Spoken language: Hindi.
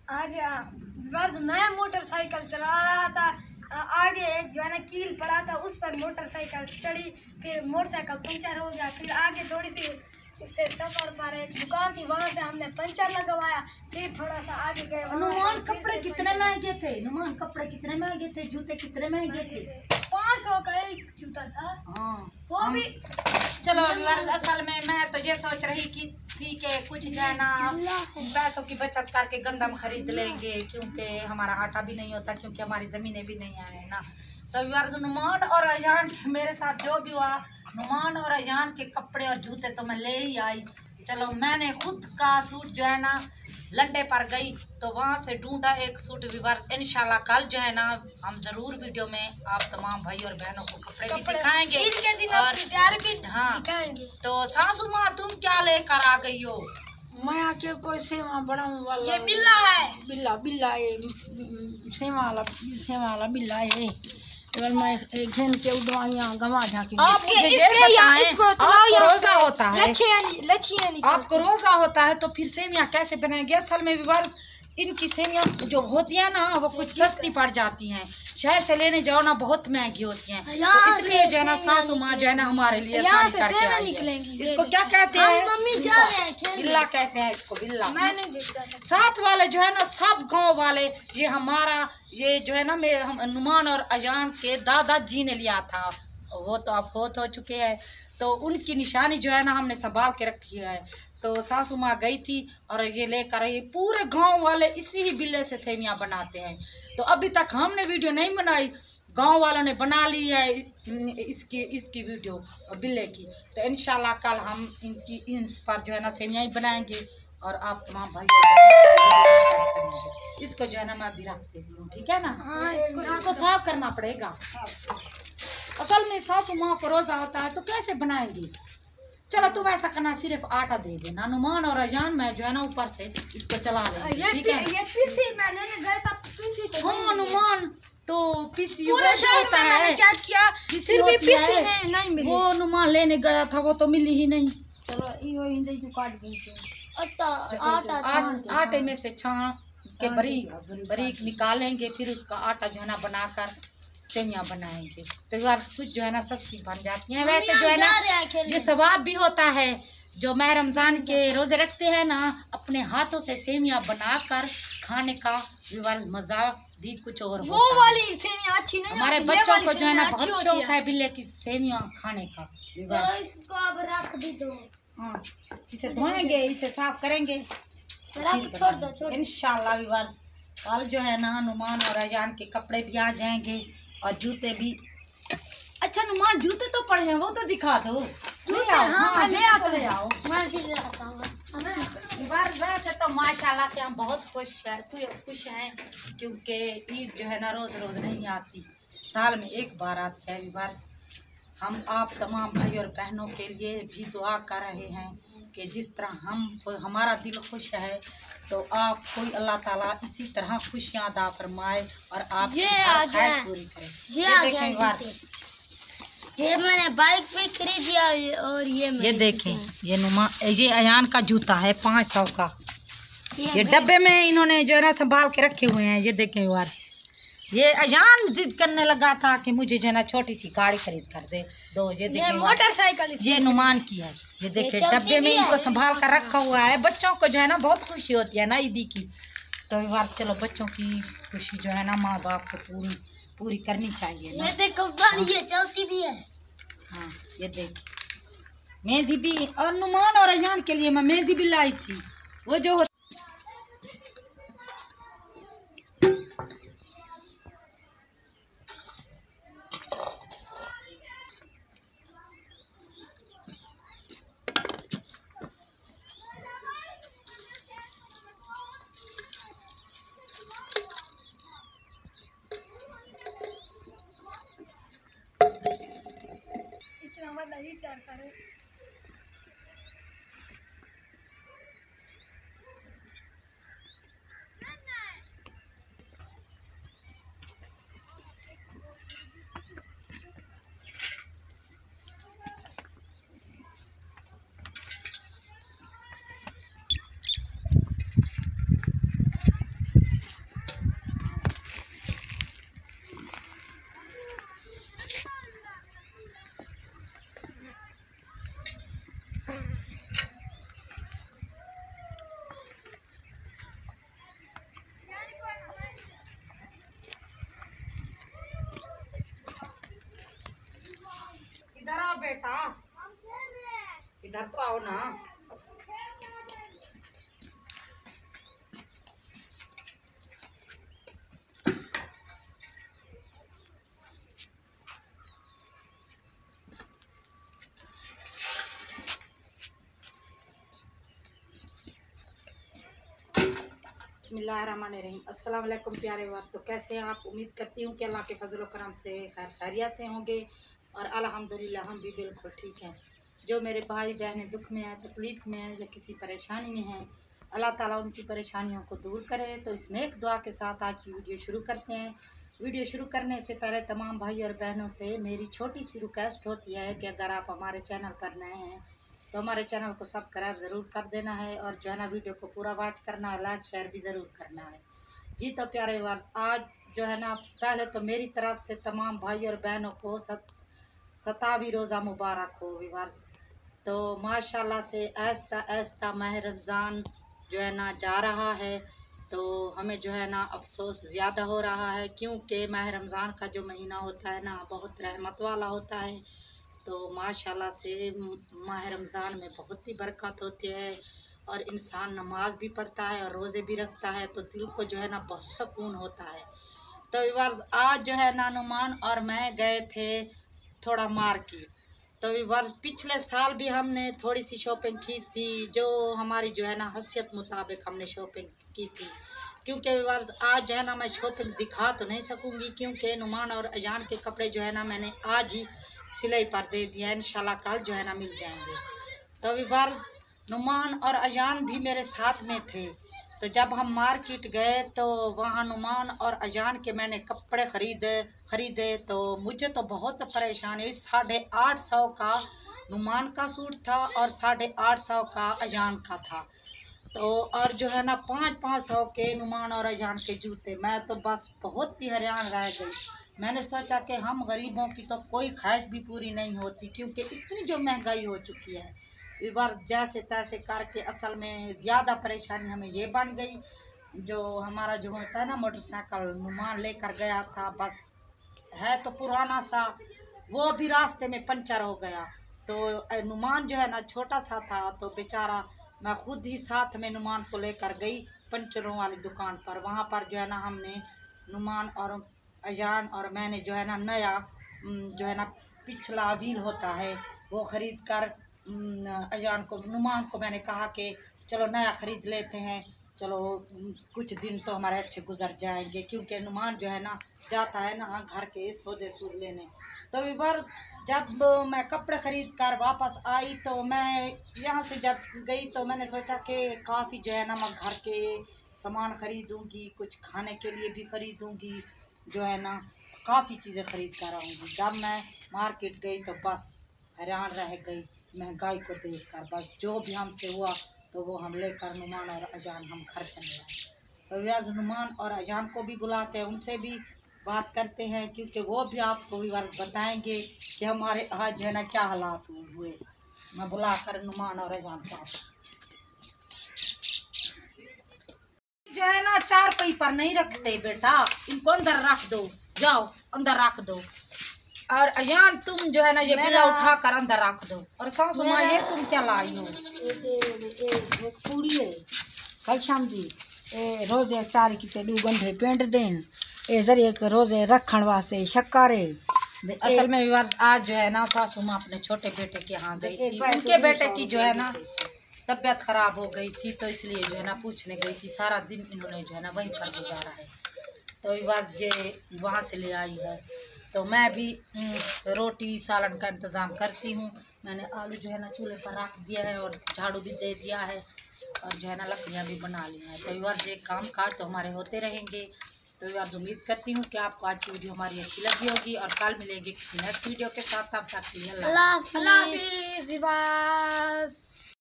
आज बस मैं मोटरसाइकिल चला रहा था। आगे एक जो है ना कील पड़ा था, उस पर मोटरसाइकिल चढ़ी, फिर मोटरसाइकिल पंचर हो गया। फिर आगे थोड़ी सी इससे सफर पर एक दुकान थी, वहाँ से हमने पंचर लगवाया। फिर थोड़ा सा आगे गए। नुमान कपड़े कितने महंगे थे? नुमान कपड़े कितने महंगे थे? जूते कितने महंगे थे? 500 का एक जूता था। हाँ वो भी चलो असल में मैं तो ये सोच रही थी कि कुछ जो है ना पैसों की बचत करके गंदम खरीद लेंगे, क्योंकि हमारा आटा भी नहीं होता, क्योंकि हमारी ज़मीनें भी नहीं आए ना। तो व्यूअर्स नुमान और अजान मेरे साथ जो भी हुआ, नुमान और अजान के कपड़े और जूते तो मैं ले ही आई। चलो मैंने खुद का सूट जो है ना लड्डे पर गई तो वहाँ से ढूंढा एक सूट। व्यूअर्स इंशाल्लाह कल जो है ना हम ज़रूर वीडियो में आप तमाम भाई और बहनों को कपड़े भी दिखाएंगे और प्यार भी हाँ दिखाएंगे। तो सासू माँ तुम क्या लेकर आ गई हो? मैं आके कोई सेवा बनाऊं वाला। ये बिल्ला है। बिल्ला ये सेवा वाला बिल्ला है। केवल मैं घेन के उड़वाइयां गवा झाकी। आपको रोजा होता है, लच्छियाँ आपको रोजा होता है तो फिर सेवियां कैसे बनाएंगे? असल में व्यूअर्स इनकी सेवियां जो होती है ना वो कुछ सस्ती पड़ जाती हैं, शहर से लेने जाओ ना बहुत महंगी होती हैं। तो इसलिए जो है ना सासू माँ जो है ना हमारे लिए आसानी करके आई है। इसको क्या कहते हैं? बिल्ला कहते हैं इसको, बिल्ला। साथ वाले जो है ना सब गांव वाले, ये हमारा ये जो है ना हम नुमान और अजान के दादाजी ने लिया था, वो तो अब बहुत हो चुके हैं, तो उनकी निशानी जो है ना हमने संभाल के रखी है। तो सासू माँ गई थी और ये लेकर आई। पूरे गांव वाले इसी ही बिल्ले से सेवियां बनाते हैं। तो अभी तक हमने वीडियो नहीं बनाई, गांव वालों ने बना ली है इसकी वीडियो बिल्ले की। तो इंशाल्लाह कल हम इस पर जो है ना सेवियां बनाएंगे और आप तमाम भाई करेंगे। इसको जो है ना मैं अभी रख देती हूँ, ठीक है ना? इसको साफ करना पड़ेगा। असल में सासू माँ को रोजा होता है तो कैसे बनाएंगी? चलो तुम ऐसा करना, सिर्फ आटा दे देना। नुमान और अजान में जो है ना ऊपर से इसको चला लेंगे, ठीक है? हाँ नुमान तो पीसी होता है, वो नुमान लेने गया था, वो तो मिली ही नहीं। चलो आटे में से छान के बारीक निकालेंगे, फिर उसका आटा जो है ना बनाकर सेवियां बनाएंगे। तो यार कुछ जो है ना सस्ती बन जाती हैं। वैसे जो है ना ये सवाब भी होता है, जो मैं रमजान के रोजे रखते हैं ना, अपने हाथों से सेवियां बनाकर खाने का मजा भी कुछ और होता वो वाली सेवियां अच्छी नहीं। हमारे बच्चों को जो है ना बहुत शौक है बिल्ले की सेवियां खाने का। इसको अब रख भी दो। हाँ इसे धोएंगे, इसे साफ करेंगे, छोड़ दो। इंशाल्लाह व्यूअर्स कल जो है ना नुमान और अजान के कपड़े भी आ जाएंगे और जूते भी। अच्छा नुमान जूते तो पड़े हैं, वो तो दिखा दो। ले आओ। हाँ, ले आओ। वैसे तो माशाल्लाह से हम बहुत खुश हैं क्योंकि ईद जो है ना रोज रोज नहीं आती, साल में एक बार आती है। व्यूअर्स हम आप तमाम भाई और बहनों के लिए भी दुआ कर रहे हैं कि जिस तरह हमारा दिल खुश है तो आप कोई अल्लाह ताला इसी तरह खुशियाँ अदा फरमाए और आप खैर पूरी करें। ये देखें व्यूअर्स, ये मैंने बाइक पे खरीदिया और ये देखें ये अयान का जूता है 500 का। ये डब्बे में इन्होंने जो है ना संभाल के रखे हुए हैं। ये देखें व्यूअर्स, ये अजान जिद करने लगा था कि मुझे जो है ना छोटी सी गाड़ी खरीद कर दे दो। ये देखिए मोटरसाइकिल ये नुमान की है। ये देखिए डब्बे में इनको संभाल कर रखा हुआ है। बच्चों को जो है ना बहुत खुशी होती है ना ईदी की। तो यार चलो बच्चों की खुशी जो है ना माँ बाप को पूरी करनी चाहिए ना। ये देखो ये चलती भी है। हाँ ये देखिए मेहंदी भी, और नुमान और अजान के लिए मैं मेहंदी भी लाई थी। वो जो इधर तो आओ ना। बिस्मिल्लाहिर्रहमानिर्रहीम। अस्सलाम वालेकुम प्यारे वार। तो कैसे हैं आप? उम्मीद करती हूँ कि अल्लाह के फजल करम से खैरियत से होंगे और अल्हम्दुलिल्लाह हम भी बिल्कुल ठीक हैं। जो मेरे भाई बहनें दुख में हैं, तकलीफ़ में हैं या किसी परेशानी में हैं, अल्लाह ताला उनकी परेशानियों को दूर करे। तो इस नेक दुआ के साथ आज की वीडियो शुरू करते हैं। वीडियो शुरू करने से पहले तमाम भाई और बहनों से मेरी छोटी सी रिक्वेस्ट होती है कि अगर आप हमारे चैनल पर नए हैं तो हमारे चैनल को सब्सक्राइब ज़रूर कर देना है और जो है ना वीडियो को पूरा वॉच करना है, लाइक शेयर भी ज़रूर करना है। जी तो प्यारे वार, आज जो है ना पहले तो मेरी तरफ से तमाम भाई और बहनों को 27वीं रोज़ा मुबारक हो विवार्स। तो माशाल्लाह से ऐसा ऐसा माह रमज़ान जो है ना जा रहा है, तो हमें जो है ना अफसोस ज़्यादा हो रहा है, क्योंकि माह रमज़ान का जो महीना होता है ना बहुत रहमत वाला होता है। तो माशाल्लाह से माह रमज़ान में बहुत ही बरकत होती है और इंसान नमाज भी पढ़ता है और रोज़े भी रखता है, तो दिल को जो है ना बहुत सुकून होता है। तो विवार्स आज जो है ना नुमान और मैं गए थे थोड़ा मार्केट। तो विवार्स पिछले साल भी हमने थोड़ी सी शॉपिंग की थी, जो हमारी जो है ना हैसियत मुताबिक हमने शॉपिंग की थी। क्योंकि विवार्स आज जो है ना मैं शॉपिंग दिखा तो नहीं सकूँगी, क्योंकि नुमान और अजान के कपड़े जो है ना मैंने आज ही सिलाई पर दे दिया है, इंशाल्लाह कल जो है ना मिल जाएंगे। तो विवार्स नुमान और अजान भी मेरे साथ में थे। तो जब हम मार्केट गए तो वहाँ नुमान और अजान के मैंने कपड़े ख़रीदे तो मुझे तो बहुत परेशानी। 850 का नुमान का सूट था और 850 का अजान का था। तो और जो है ना 500 के नुमान और अजान के जूते। मैं तो बस बहुत ही हैरान रह गई। मैंने सोचा कि हम गरीबों की तो कोई ख्वाहिश भी पूरी नहीं होती, क्योंकि इतनी जो महंगाई हो चुकी है विवार, जैसे तैसे करके असल में ज़्यादा परेशानी हमें ये बन गई। जो हमारा जो होता है ना मोटरसाइकिल नुमान लेकर गया था, बस है तो पुराना सा, वो भी रास्ते में पंचर हो गया। तो नुमान जो है ना छोटा सा था, तो बेचारा मैं खुद ही साथ में नुमान को लेकर गई पंचरों वाली दुकान पर। वहाँ पर जो है ना हमने नुमान और अजान और मैंने जो है ना नया जो है ना पिछला व्हील होता है वो ख़रीद कर अजान को नुमान को मैंने कहा कि चलो नया ख़रीद लेते हैं, चलो कुछ दिन तो हमारे अच्छे गुजर जाएंगे, क्योंकि नुमान जो है ना जाता है ना घर के सौदे सूद लेने। तो विवार जब मैं कपड़े ख़रीद कर वापस आई तो मैं यहाँ से जब गई तो मैंने सोचा कि काफ़ी जो है ना मैं घर के सामान ख़रीदूँगी, कुछ खाने के लिए भी ख़रीदूँगी, जो है ना काफ़ी चीज़ें ख़रीद कर आऊँगी। जब मैं मार्केट गई तो बस हैरान रह गई महंगाई को देखकर। बस जो भी हमसे हुआ तो वो हम लेकर नुमान और अजान हम घर चले आए। तो यार नुमान और अजान को भी बुलाते हैं, उनसे भी बात करते हैं, क्योंकि वो भी आपको भी बताएंगे कि हमारे आज जो है ना क्या हालात हुए। मैं बुलाकर नुमान और अजान को जो है ना 4 पई पर नहीं रखते बेटा, इनको अंदर रख दो, जाओ अंदर रख दो। और अजान तुम जो है ना ये बिल्ला उठा कर अंदर रख दो। और सासू माँ ये तुम क्या लाई हो? पूरी है कल शाम जी रोजे 4 की 2 घंटे पेंट देन ए जरिए एक रोजे रखण वास्ते शक्कर है। असल में आज जो है ना सासू माँ अपने छोटे बेटे के यहाँ गई थी, उनके बेटे की जो है ना तबीयत ख़राब हो गई थी, तो इसलिए जो है ना पूछने गई थी। सारा दिन इन्होंने जो है ना वहीं पर गुजारा है। तो ये वहाँ से ले आई है। तो मैं भी रोटी सालन का इंतज़ाम करती हूँ। मैंने आलू जो है ना चूल्हे पर रख दिया है और झाड़ू भी दे दिया है और जो है ना लकड़ियाँ भी बना ली हैं। तो ये काम काज तो हमारे होते रहेंगे। तो उम्मीद करती हूँ कि आपको आज की वीडियो हमारी अच्छी लगी होगी और कल मिलेंगे किसी नेक्स्ट वीडियो के साथ। तब तक के लिए अल्लाह हाफ़िज़।